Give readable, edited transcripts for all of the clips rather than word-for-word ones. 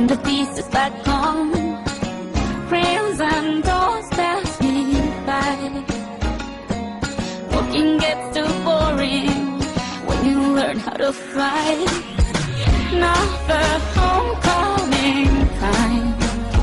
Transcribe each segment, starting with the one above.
to pieces back home. Friends and doors pass me by. Walking gets too boring when you learn how to fly. Now the homecoming time.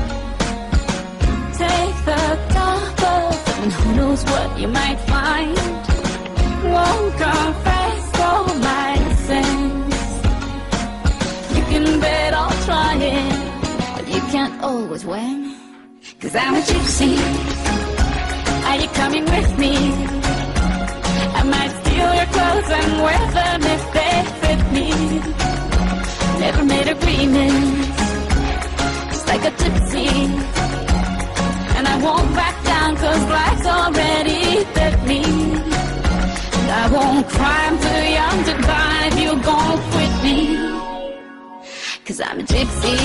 Take the double, and who knows what you might find. Won't confess all my sins. You can bet I'll try it, but you can't always win. 'Cause I'm a gypsy. Are you coming with me? I might steal your clothes and wear them if they fit me. Never made agreements, just like a gypsy. And I won't back down 'cause life's already bit me. I won't cry, I'm too young to die if you gon' quit me. 'Cause I'm a gypsy.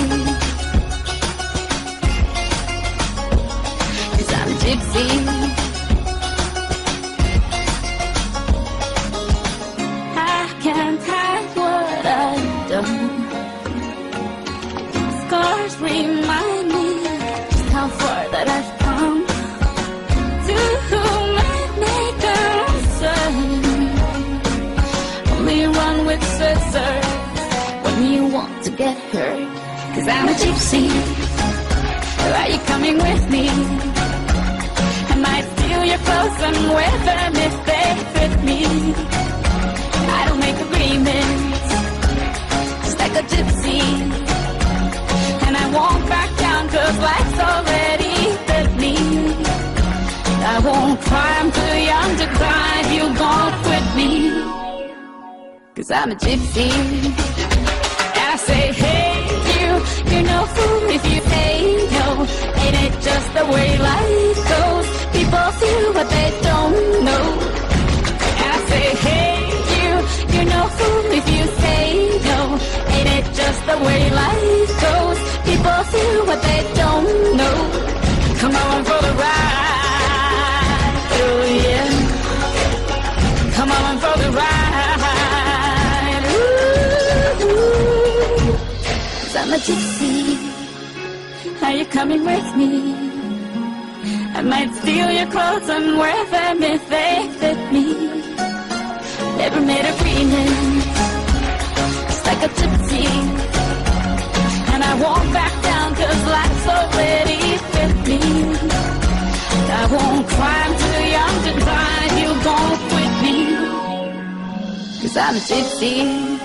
'Cause I'm a gypsy. I can't hide what I've done. Scars remind me just how far that I've come. To whom I make a son. Only run with scissors when you want to get hurt. 'Cause I'm a gypsy. Are you coming with me? I might steal your clothes and wear them if they fit me. I don't make agreements, just like a gypsy. And I won't back down 'cause life's already bit me. I won't cry, I'm too young to cry if you gon' quit me. 'Cause I'm a gypsy. And I say, hey, you're no fool if you say no. Ain't it just the way life goes? People feel what they don't know. And I say, hey, you're no fool if you say no. Ain't it just the way life goes? People feel what they don't know. Come on for the ride, oh yeah. Come on for the ride, ooh. 'Cause I'm a gypsy. Are you coming with me? I might steal your clothes and wear them if they fit me. Never made agreements, just like a gypsy. And I won't back down 'cause life's already fit me. I won't cry, I'm too young to die if you gon' quit me. 'Cause I'm a gypsy.